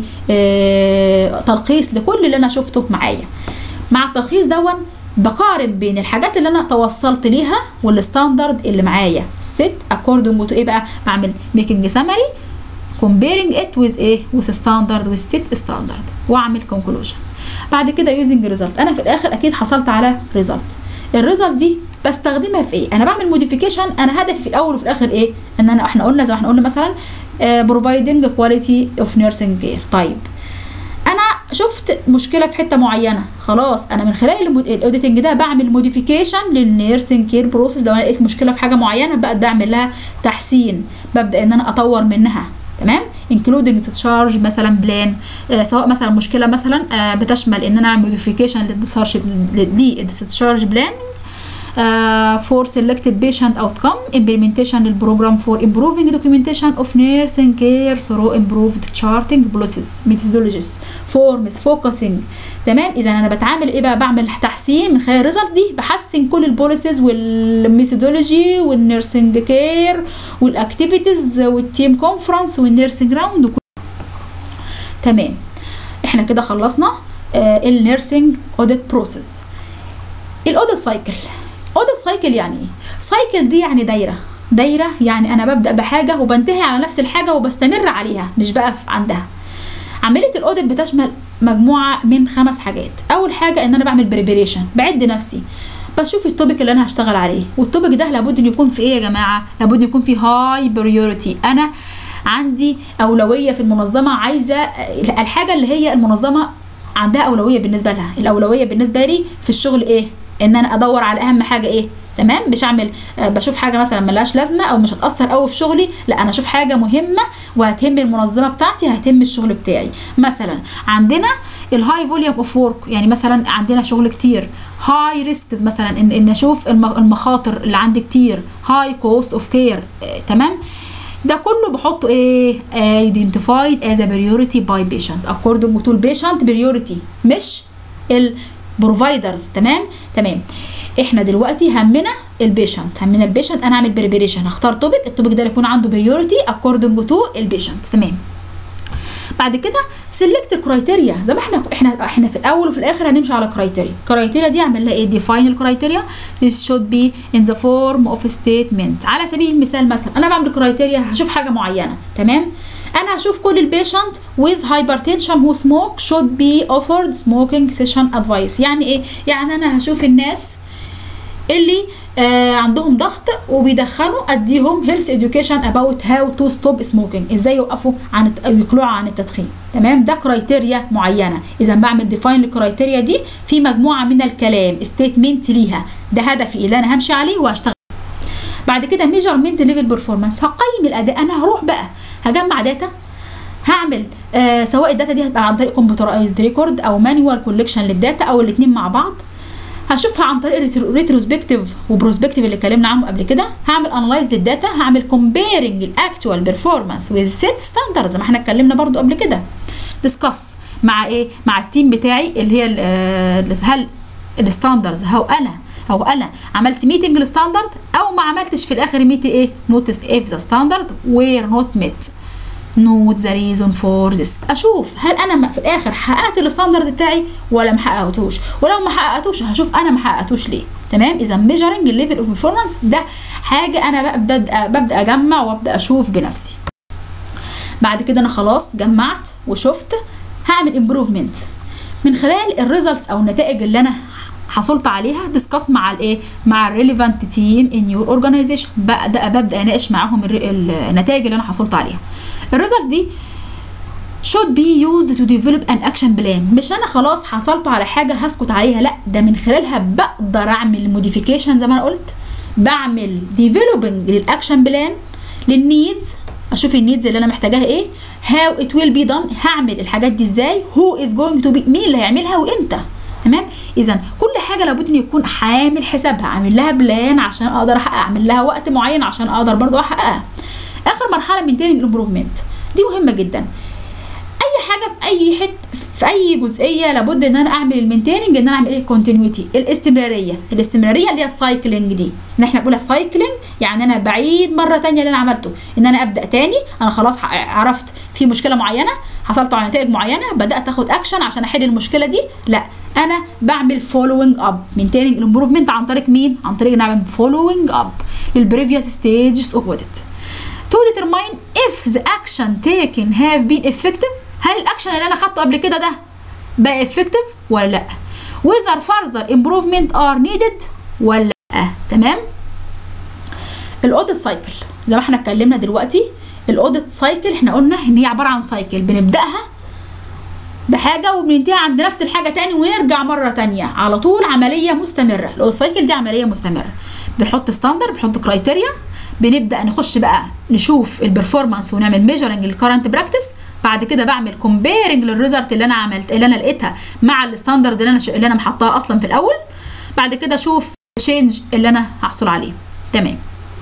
لتلخيص لكل اللي انا شفته معايا. مع التلخيص دون بقارن بين الحاجات اللي انا توصلت ليها والستاندرد اللي معايا. set according to ايه بقى، بعمل making summary comparing it with ايه with standard with set standard، واعمل conclusion. بعد كده using result، انا في الاخر اكيد حصلت على result. الريزلت دي بستخدمها في ايه؟ انا بعمل موديفيكيشن، انا هدفي في الاول وفي الاخر ايه؟ ان انا احنا قلنا زي ما احنا قلنا مثلا بروفايدنج كواليتي اوف نيرسينج كير. طيب انا شفت مشكله في حته معينه، خلاص انا من خلال الاوديتنج ده بعمل موديفيكيشن للنيرسينج كير بروسيس. لو انا لقيت مشكله في حاجه معينه بقى بعمل لها تحسين، ببدا ان انا اطور منها، تمام. including discharge مثلا بلان، آه سواء مثلا مشكله مثلا آه بتشمل ان انا اعمل موديفيكيشن للديscharge بلان Uh, for selected patient outcome, implementation للبروجرام for improving documentation of nursing care through improved charting process, methodologies, forms, focusing. تمام. اذا انا بتعامل ايه بقى، بعمل تحسين من خلال الريزلت دي، بحسن كل البوليسيز والميثودولوجي والنيرسينج كير والاكتيفيتيز والتيم كونفرنس والنيرسينج راوند وكل. تمام. احنا كده خلصنا آه النيرسينج اوديت بروسيس. الاوديت سايكل، اوديت سايكل يعني ايه؟ سايكل دي يعني دايره، دايره يعني انا ببدا بحاجه وبنتهي على نفس الحاجه وبستمر عليها، مش بقى عندها. عمليه الاوديت بتشمل مجموعه من خمس حاجات. اول حاجه ان انا بعمل بريبريشن، بعد نفسي، بشوف التوبيك اللي انا هشتغل عليه، والتوبيك ده لابد ان يكون في ايه يا جماعه؟ لابد يكون في هاي بريوريتي. انا عندي اولويه في المنظمه، عايزه الحاجه اللي هي المنظمه عندها اولويه بالنسبه لها. الاولويه بالنسبه لي في الشغل ايه؟ ان انا ادور على اهم حاجه ايه، تمام. مش اعمل آه بشوف حاجه مثلا ملهاش لازمه او مش هتاثر قوي في شغلي، لا انا اشوف حاجه مهمه وهتهم المنظمه بتاعتي، هتهم الشغل بتاعي. مثلا عندنا الهاي فوليوم اوف ورك، يعني مثلا عندنا شغل كتير، هاي ريسكز مثلا ان ان اشوف المخاطر اللي عندي كتير، هاي كوست اوف كير، تمام. ده كله بحطه ايه؟ identified as a priority by patient according to patient priority، مش البروفايدرز. تمام تمام. احنا دلوقتي همنا البيشنت، همنا البيشنت. انا اعمل بريبريشن، هختار توبيك، التوبيك ده يكون عنده بريوريتي according to البيشنت. تمام. بعد كده سيلكت الكرايتيريا، زي ما احنا احنا احنا في الاول وفي الاخر هنمشي على كرايتيريا. الكرايتيريا دي اعمل لها ايه؟ ديفاين الكرايتيريا. this should be in the form of statement. على سبيل المثال مثلا انا بعمل كرايتيريا، هشوف حاجه معينه، تمام. انا هشوف كل البيشنت with hypertension who smoke should be offered smoking session advice. يعني ايه؟ يعني انا هشوف الناس اللي آه عندهم ضغط وبيدخنوا، اديهم health education about how to stop smoking، ازاي يوقفوا عن يقلعوا عن التدخين، تمام. ده كرايتيريا معينه. اذا بعمل ديفاين الكرايتيريا دي في مجموعه من الكلام ستيتمنت ليها، ده هدفي اللي انا همشي عليه وهشتغل. بعد كده ميجرمنت ليفل بيرفورمانس، هقيم الاداء. انا هروح بقى هجمع داتا، هعمل آه سواء الداتا دي هتبقى عن طريق كمبيوترايزد ريكورد او مانوال كولكشن للداتا او الاثنين مع بعض. هشوفها عن طريق ريتروسبكتيف وبروسبكتيف اللي اتكلمنا عنهم قبل كده. هعمل انالايز للداتا، هعمل كومبيرنج الاكتوال بيرفورمانس وذ سيت ستاندردز زي ما احنا اتكلمنا برضو قبل كده. ديسكاس مع ايه؟ مع التيم بتاعي اللي هي هل الستاندردز هو انا او انا عملت ميتنج للستاندرد او ما عملتش في الاخر ميت ايه؟ نوتس اف ذا ستاندرد وير نوت ميت، نوت ذا ريزون فور ذس. اشوف هل انا في الاخر حققت الستاندرد بتاعي ولا ما حققتوش، ولو ما حققتوش هشوف انا ما حققتوش ليه، تمام. اذا ميجرنج الليفل اوف بيرفورمانس ده حاجه انا ببدا ببدا اجمع وابدا اشوف بنفسي. بعد كده انا خلاص جمعت وشفت، هعمل امبروفمنت من خلال الريزلتس او النتائج اللي انا حصلت عليها. ديسكاس مع الايه؟ مع الريليفانت تيم ان يور اورجانيزيشن، ببدا ببدا اناقش معاهم النتائج اللي انا حصلت عليها. الريزلت دي should be used to develop an action plan. مش انا خلاص حصلت على حاجه هسكت عليها، لا، ده من خلالها بقدر اعمل موديفيكيشن زي ما انا قلت، بعمل developing للاكشن بلان للنيدز اشوف النيدز اللي انا محتاجاها ايه. هاو ات ويل بي دون، هعمل الحاجات دي ازاي. هو از جوينج تو بي، مين اللي هيعملها وامتى. تمام. اذا كل حاجه لابد ان يكون عامل حسابها، عامل لها بلان عشان اقدر احقق، اعمل لها وقت معين عشان اقدر برضو احققها. اخر مرحله مينتيننج امبروفمنت، دي مهمه جدا. اي حاجه في اي حته في اي جزئيه لابد ان انا اعمل المينتيننج، ان انا اعمل ايه؟ كونتينيوتي، الاستمراريه. الاستمراريه اللي هي السايكلينج دي، ان احنا بنقولها سايكلينج، يعني انا بعيد مره ثانيه اللي انا عملته، ان انا ابدا تاني. انا خلاص عرفت في مشكله معينه، حصلت على نتائج معينه، بدات اخد اكشن عشان احل المشكله دي. لا، انا بعمل فولوينج اب، مينتيننج الامبروفمنت عن طريق مين؟ عن طريق ان اعمل فولوينج اب للبريفيوس ستيجز اوف اوديت to determine if the action taken have been effective. هل الاكشن اللي انا خدته قبل كده ده بقى effective ولا لا؟ whether further improvement are needed ولا لا. تمام. الاوديت سايكل زي ما احنا اتكلمنا دلوقتي، الاوديت سايكل احنا قلنا ان هي عباره عن سايكل بنبداها بحاجه وبننتهي عند نفس الحاجه تاني ونرجع مره تانيه، على طول عمليه مستمره. الاوديت سايكل دي عمليه مستمره، بنحط ستاندرد، بنحط كرايتيريا، بنبدا نخش بقى نشوف البرفورمانس ونعمل ميجرنج للكرنت براكتس. بعد كده بعمل كومبيرنج للريزلت اللي انا عملت اللي انا لقيتها مع الستاندرد اللي انا ش... اللي انا محطاها اصلا في الاول. بعد كده اشوف التشينج اللي انا هحصل عليه. تمام.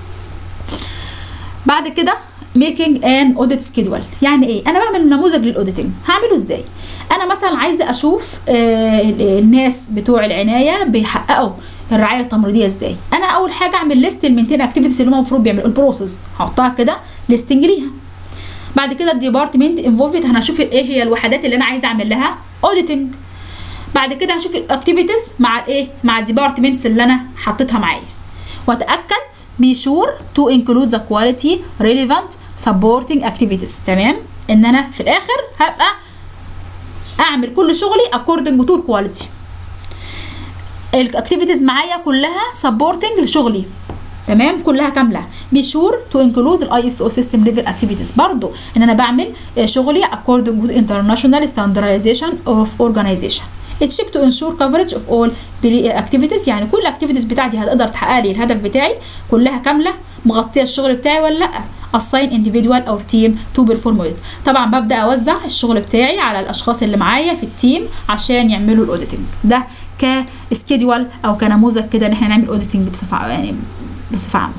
بعد كده ميكينج ان اوديت سكيدول، يعني ايه؟ انا بعمل نموذج للاوديتنج. هعمله ازاي؟ انا مثلا عايزه اشوف آه الناس بتوع العنايه بيحققوا الرعايه التمريضيه ازاي. انا اول حاجه اعمل ليست المينتين اكتيفيتيز اللي هم المفروض بيعملوا البروسيس، هحطها كده ليستنج ليها. بعد كده الديبارتمنت انفولفد، انا هشوف ايه هي الوحدات اللي انا عايزه اعمل لها اوديتنج. بعد كده هشوف الاكتيفيتيز مع الايه؟ مع الديبارتمنتس اللي انا حطيتها معايا، واتاكد بي شور تو انكلود ذا كواليتي ريليفانت سبورتنج اكتيفيتيز. تمام. ان انا في الاخر هبقى اعمل كل شغلي اكوردنج تو كواليتي. الاكتيفيتيز معايا كلها سبورتنج لشغلي. تمام، كلها كامله. بي شور تو انكلود الاي اس او سيستم ليفل اكتيفيتيز، برضو ان انا بعمل شغلي اكوردنج تو انترناشونال ستاندردايزيشن اوف اورجانيزيشن. تشيك تو انشور كفرج اوف اول اكتيفيتيز، يعني كل الاكتيفيتيز بتاعتي هتقدر تحقق لي الهدف بتاعي، كلها كامله مغطيه الشغل بتاعي ولا لا. assign individual or team to perform audit. طبعا ببدا اوزع الشغل بتاعي على الاشخاص اللي معايا في التيم عشان يعملوا الاوديتنج. ده كسكيدول او كنموذج كده ان احنا نعمل اوديتنج بصفه يعني بصفه عامه.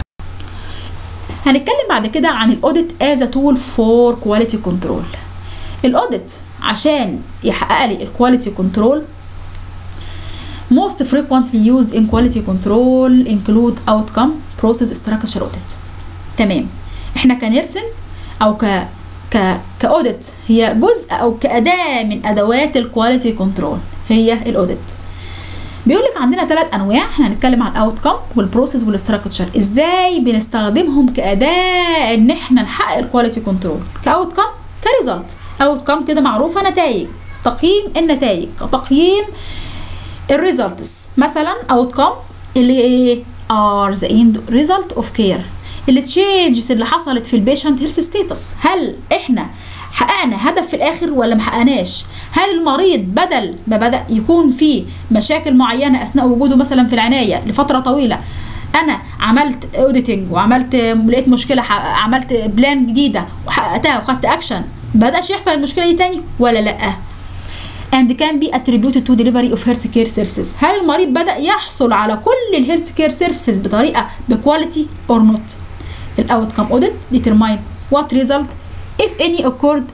هنتكلم بعد كده عن الاوديت از تول فور كواليتي كنترول. الاوديت عشان يحقق لي الكواليتي كنترول most frequently used in quality control include outcome process structure audit. تمام. احنا كنرسم او ك ك كاوديت هي جزء او كاداه من ادوات الكواليتي كنترول، هي الاوديت. بيقول لك عندنا ثلاث انواع، احنا هنتكلم عن الاوتكم والبروسيس والستراكشر، ازاي بنستخدمهم كاداه ان احنا نحقق الكواليتي كنترول. كاوتكم كريزلت، اوتكم كده معروفه نتائج، تقييم النتائج، تقييم الريزلتس. مثلا اوتكم اللي ايه؟ ار ذا اند ريزلت اوف كير، اللي تشينجز اللي حصلت في البيشنت هيلث ستيتس. هل احنا حققنا هدف في الاخر ولا ما حققناش؟ هل المريض بدل ما بدا يكون فيه مشاكل معينه اثناء وجوده مثلا في العنايه لفتره طويله، انا عملت اوديتنج وعملت لقيت مشكله، عملت بلان جديده وحققتها وخدت اكشن، ما بداش يحصل المشكله دي تاني ولا لا؟ and can be attributed to delivery of health care services. هل المريض بدا يحصل على كل الهيلث كير سيرفيسز بطريقه بكواليتي اور نوت؟ الاوتكم اوديت determine what result if any occurred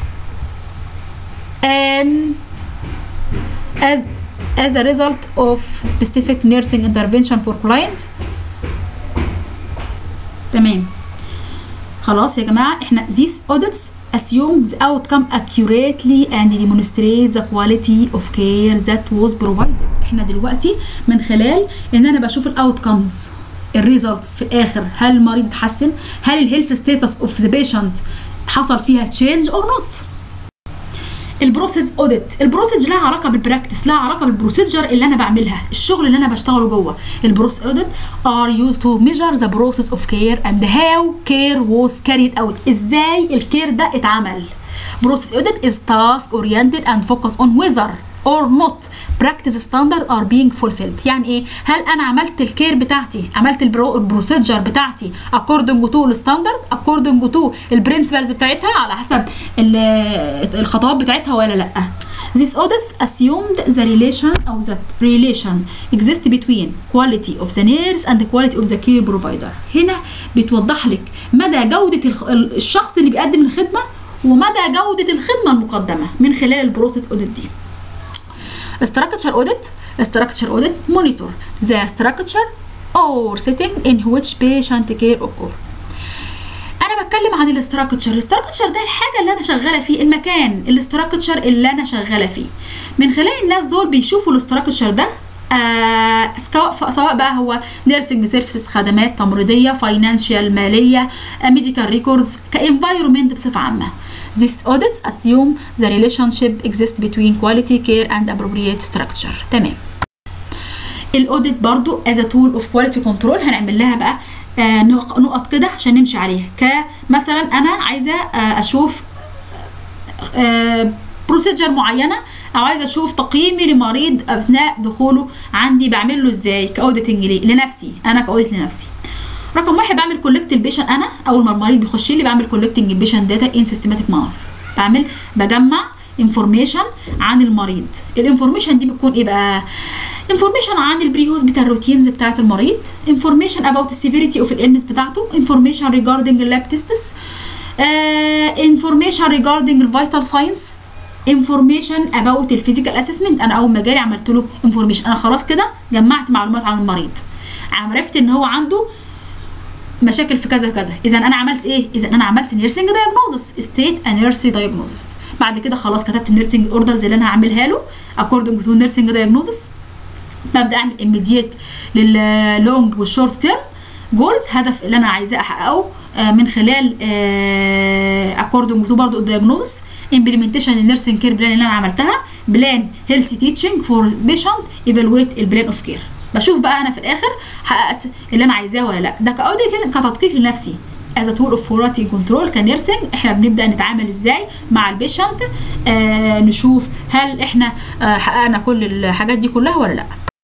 and as as a result of specific nursing intervention for client. تمام. خلاص يا جماعه، احنا these audits assume the outcome accurately and demonstrate the quality of care that was provided. احنا دلوقتي من خلال ان انا بشوف الاوتكمز الريزلتس في الاخر، هل المريض اتحسن؟ هل الهيلث ستاتس اوف ذا بيشنت حصل فيها تشينج اور نوت؟ البروسيس اوديت، البروسيس لها علاقه بالبراكتس، لها علاقه بالبروسيجر اللي انا بعملها، الشغل اللي انا بشتغله جوه. البروسيس اوديت ار يوزد تو ميجر ذا بروسيس اوف كير اند هاو كير واز كاريد اوت، ازاي الكير ده اتعمل. بروسيس اوديت از تاسك اورينتد اند فوكس اون ويذر or not practice standard are being fulfilled. يعني ايه؟ هل انا عملت الكير بتاعتي، عملت البروسيجر بتاعتي according to الستاندرد، according to البرنسبلز بتاعتها، على حسب الخطوات بتاعتها ولا لا. These audits assumed the relation or the relation exists between quality of the nurse and the quality of the care provider. هنا بتوضح لك مدى جودة الشخص اللي بيقدم الخدمة ومدى جودة الخدمة المقدمة من خلال البروسيس اوديت دي. structure audit structure audit monitor the structure or setting in which patient care occur. انا بتكلم عن الاستراكتشر. الاستراكتشر ده الحاجه اللي انا شغاله فيه، المكان الاستراكتشر اللي انا شغاله فيه. من خلال الناس دول بيشوفوا الاستراكتشر ده آه سواء سواء بقى هو نيرسينج سيرفيسز، خدمات تمريضيه، فاينانشال ماليه، ميديكال ريكوردز، كانفايرمنت بصفه عامه. These audits assume the relationship exists between quality care and appropriate structure. تمام. الاوديت برضو as a tool of quality control هنعمل لها بقى آه نقط كده عشان نمشي عليها. كمثلا انا عايزه آه اشوف آه بروسيجر معينه، او عايزه اشوف تقييمي لمريض اثناء دخوله عندي بعمل له ازاي كاوديتنج لنفسي، انا كاوديت لنفسي. رقم واحد بعمل كولكت البيشنت. انا اول ما المريض بيخش لي بعمل كولكتنج البيشنت داتا ان سيستماتيك مانر، بعمل بجمع انفورميشن عن المريض. الانفورميشن دي بتكون ايه بقى؟ انفورميشن عن البري هوسبيتال روتينز بتاعه المريض، انفورميشن اباوت السيفيريتي اوف الالنس بتاعته، انفورميشن ريجاردنج اللاب تيستس، انفورميشن ريجاردنج الفيتال ساينس، انفورميشن اباوت الفيزيكال اسسمنت. انا اول ما جالي عملت له انفورميشن، انا خلاص كده جمعت معلومات عن المريض، عرفت ان هو عنده مشاكل في كذا وكذا. اذا انا عملت ايه؟ اذا انا عملت نيرسينج دايجنوزس، ستيت ا نيرسي دايجنوزس. بعد كده خلاص كتبت النيرسينج اوردرز اللي انا هعملها له اكوردنج تو نيرسينج دايجنوزس. ببدا اعمل immediate لللونج والشورت تيرم جولز، هدف اللي انا عايزاه احققه من خلال اكوردنج تو برضه الدايجنوزس. امبلمنتيشن النيرسينج كير بلان اللي انا عملتها، بلان هيلثي تيتشنج فور بيشنت، ايفالويت البلان اوف كير. بشوف بقى انا في الاخر حققت اللي انا عايزاه ولا لا. ده كاوديت كتدقيق لنفسي از تول اوف كواليتي كنترول. كنيرسينج احنا بنبدا نتعامل ازاي مع البيشنت، آه نشوف هل احنا آه حققنا كل الحاجات دي كلها ولا لا.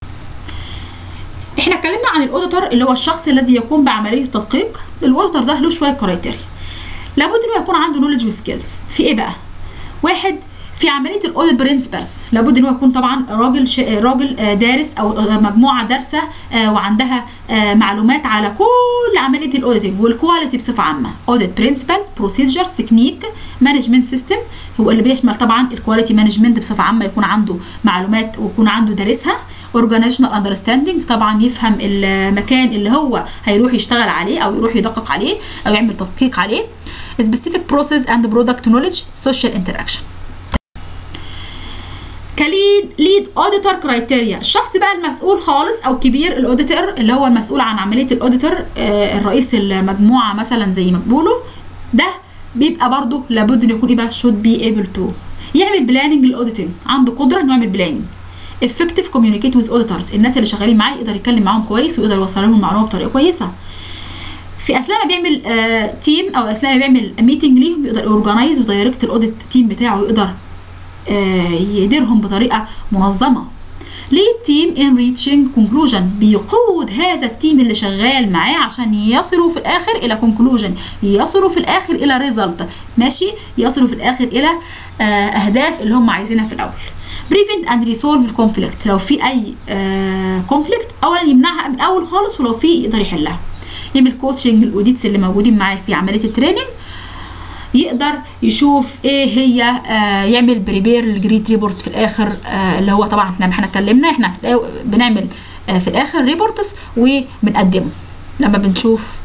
احنا اتكلمنا عن الاوديتور اللي هو الشخص الذي يقوم بعمليه التدقيق. الاوديتور ده له شويه كرايتيريا، لابد انه يكون عنده نوليدج وسكيلز في ايه بقى؟ واحد، في عمليه الاوديت برنسبلز لابد انه يكون طبعا راجل ش... راجل دارس او مجموعه دارسه وعندها معلومات على كل عمليه الاوديتنج والكواليتي بصفه عامه. اوديت برنسبلز، بروسيجرز، تكنيك، مانجمنت سيستم، هو اللي بيشمل طبعا الكواليتي مانجمنت بصفه عامه، يكون عنده معلومات ويكون عنده دارسها. اورجانيزيشنال اندرستاندينج، طبعا يفهم المكان اللي هو هيروح يشتغل عليه او يروح يدقق عليه او يعمل تدقيق عليه. سبيسيفيك بروسيس اند برودكت نوليدج، سوشيال انتراكشن. كليد ليد اوديتور كرايتيريا، الشخص بقى المسؤول خالص او كبير الاوديتور اللي هو المسؤول عن عمليه الاوديتور، آه الرئيس المجموعه مثلا زي ما بيقولوا، ده بيبقى برضو لابد انه يكون ايه بقى should be able to يعمل بلاننج للاوديتنج، عنده قدره انه يعمل بلاننج. effective communicate with auditors، الناس اللي شغالين معاه يقدر يتكلم معاهم كويس ويقدر يوصل لهم المعلومه بطريقه كويسه. في اثناء ما بيعمل آه تيم او اثناء ما بيعمل ميتنج ليهم يقدر اورجنايز ودايركت الاوديت تيم بتاعه، يقدر آه يديرهم بطريقه منظمه. ليد تيم ان ريتشنج كونكلوجن، بيقود هذا التيم اللي شغال معاه عشان يصلوا في الاخر الى كونكلوجن، يصلوا في الاخر الى ريزلت، ماشي، يصلوا في الاخر الى آه اهداف اللي هم عايزينها في الاول. prevent and resolve الكونفليكت، لو في اي كونفليكت آه اولا يمنعها من الاول خالص، ولو في يقدر يحلها. يعمل كوتشنج الاوديتس اللي موجودين معاه في عمليه التريننج، يقدر يشوف ايه هي آه يعمل بريبير الجريد ريبورتس في الاخر، آه اللي هو طبعا احنا احنا اتكلمنا احنا بنعمل آه في الاخر ريبورتس وبنقدمه لما بنشوف.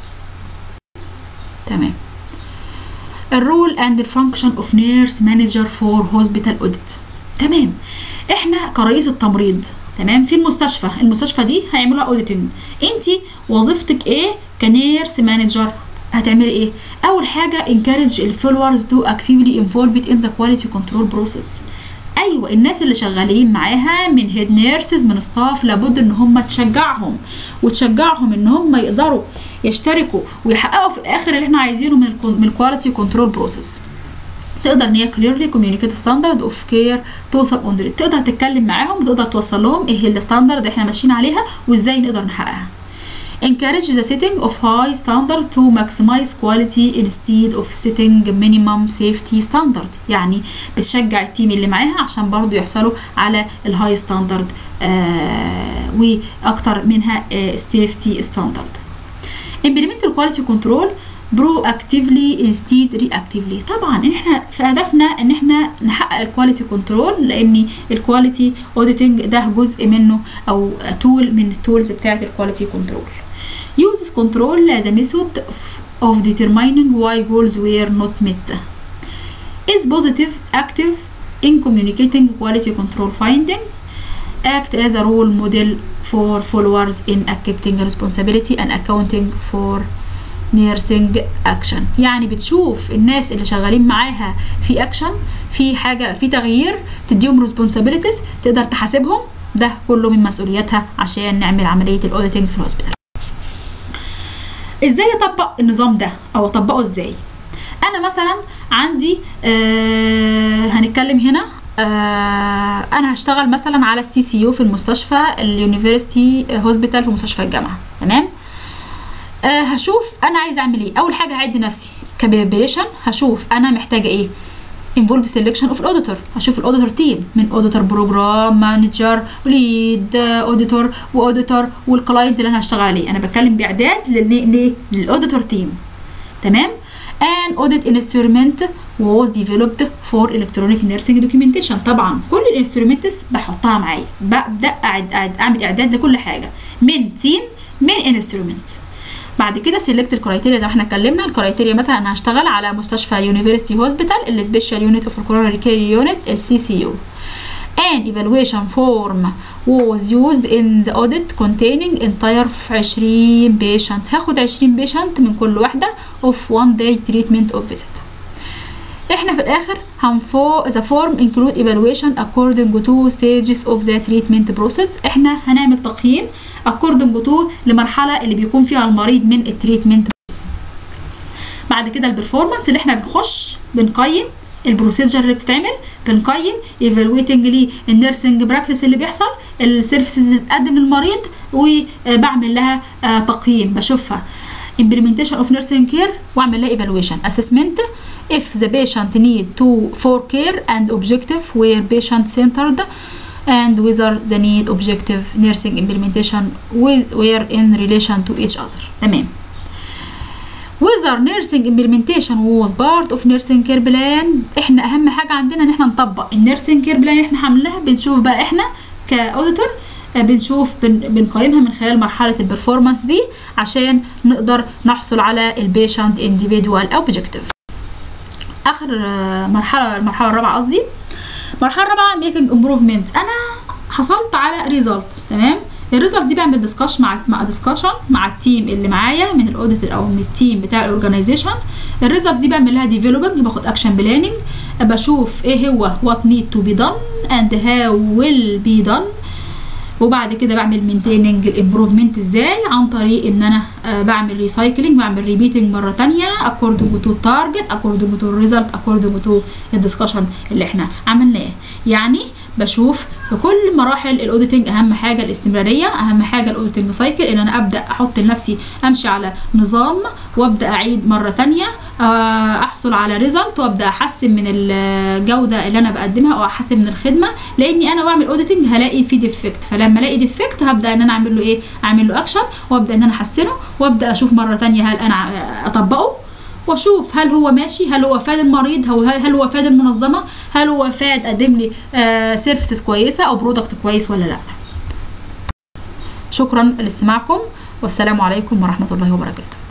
تمام. الرول اند الفانكشن اوف نيرس مانجر فور هوسبيتال اوديت. تمام. احنا كرئيس التمريض، تمام، في المستشفى، المستشفى دي هيعملوها اوديتنج، انت وظيفتك ايه كنيرس مانجر؟ هتعملي ايه؟ اول حاجه encourage الفولورز to actively involved in the quality control process. ايوه، الناس اللي شغالين معاها من هيد نيرسز من ستاف لابد ان هم تشجعهم وتشجعهم ان هم يقدروا يشتركوا ويحققوا في الاخر اللي احنا عايزينه من من الكواليتي كنترول بروسيس. تقدر ان هي clearly communicate standard of care to subordinate، تقدر تتكلم معاهم وتقدر توصل لهم ايه هي الستاندرد اللي احنا ماشيين عليها وازاي نقدر نحققها. encourage the setting of high standard to maximize quality instead of setting minimum safety standard، يعني بتشجع التيم اللي معاها عشان برضو يحصلوا على الهاي ستاندرد آه واكتر منها آه safety standard. implement quality control proactively instead reactively، طبعا احنا في هدفنا ان احنا نحقق الكواليتي كنترول، لان الكواليتي اوديتنج ده جزء منه او تول من التولز بتاعه الكواليتي كنترول. uses control as a method of determining why goals were not met. is positive active in communicating quality control finding. act as a role model for followers in accepting responsibility and accounting for nursing action، يعني بتشوف الناس اللي شغالين معاها في اكشن، في حاجه، في تغيير، تديهم responsibilities، تقدر تحاسبهم، ده كله من مسؤولياتها عشان نعمل عمليه الاوديتنج في الهوسبيتال. ازاي اطبق النظام ده او اطبقه ازاي؟ انا مثلا عندي آه هنتكلم هنا آه انا هشتغل مثلا على السي سي يو في المستشفى اليونيفرسيتي هوسبيتال في مستشفى الجامعه، تمام؟ آه هشوف انا عايزه اعمل ايه. اول حاجه هعد نفسي كبريبريشن، هشوف انا محتاجه ايه. involve selection of auditor، هشوف الاوديتور تيم من auditor بروجرام مانجر وليد auditor واوديتور والكلاينت اللي انا هشتغل عليه. انا بتكلم باعداد للاوديتور تيم، تمام؟ an audit instrument was developed for electronic nursing documentation، طبعا كل الانسترومنتس بحطها معايا، ببدا أعد أعد اعمل اعداد لكل حاجه من تيم من انسترومنت. بعد كده سيلكت الكرايتيريا زي ما احنا اتكلمنا. الكرايتيريا مثلا انا هشتغل على مستشفى يونيفرسيتي هوسبيتال السبيشال يونت اوف كورونري كير يونت السي سي يو. an evaluation form was used in the audit containing entire عشرين patient، هاخد عشرين patient من كل واحده of one day treatment of visit. احنا في الاخر هنفو the form include evaluation according to stages of the treatment process، احنا هنعمل تقييم according to لمرحله اللي بيكون فيها المريض من التريتمنت. بعد كده البرفورمانس اللي احنا بنخش بنقيم البروسيجر اللي بتتعمل، بنقيم ايفالويتنج لي النيرسنج براكتس اللي بيحصل، السيرفيسز اللي بتقدم للمريض وبعمل لها تقييم، بشوفها implementation of nursing care واعمل لها evaluation assessment if the patient need to for care and objective where patient centered and whether the need objective nursing implementation with were in relation to each other، تمام؟ whether nursing implementation was part of nursing care plan، احنا اهم حاجه عندنا ان احنا نطبق النيرسينج كير بلان اللي احنا عاملينها. بنشوف بقى احنا كاوديتور بنشوف بن بنقيمها من خلال مرحله البرفورمانس دي عشان نقدر نحصل على البيشنت individual اوبجكتيف. اخر مرحله المرحله الرابعه قصدي المرحله الرابعه ميكينج امبروفمنت. انا حصلت على ريزلت، تمام؟ الريزلت دي بعمل ديسكشن مع مع ديسكشن مع التيم اللي معايا من الاوديت او من التيم بتاع الاورجانيزيشن. الريزلت دي بعمل لها ديفلوبمنت، باخد اكشن بلاننج، بشوف ايه هو وات نيد تو بي دون اند هاو ويل بي دون، وبعد كده بعمل مينتيننج الامبروفمنت ازاي عن طريق ان انا آه بعمل ريسايكلينج، بعمل ريبيتنج مره ثانيه اكوردنج تو تارجت اكوردنج تو الريزلت اكوردنج تو الدسكشن اللي احنا عملناه. يعني بشوف في كل مراحل الاوديتنج اهم حاجه الاستمراريه، اهم حاجه الاوديتنج سايكل، ان انا ابدا احط لنفسي امشي على نظام وابدا اعيد مره ثانيه احصل على ريزلت وابدا احسن من الجوده اللي انا بقدمها او احسن من الخدمه، لاني انا بعمل اوديتنج هلاقي فيه ديفكت، فلما الاقي ديفكت هبدا ان انا اعمل له ايه؟ اعمل له اكشن وابدا ان انا احسنه وابدا اشوف مره ثانيه هل انا اطبقه واشوف هل هو ماشي، هل هو فاد المريض، هل هو فاد المنظمه، هل هو فاد قدم لي آه سيرفيسز كويسه او برودكت كويس ولا لا. شكرا لاستماعكم والسلام عليكم ورحمه الله وبركاته.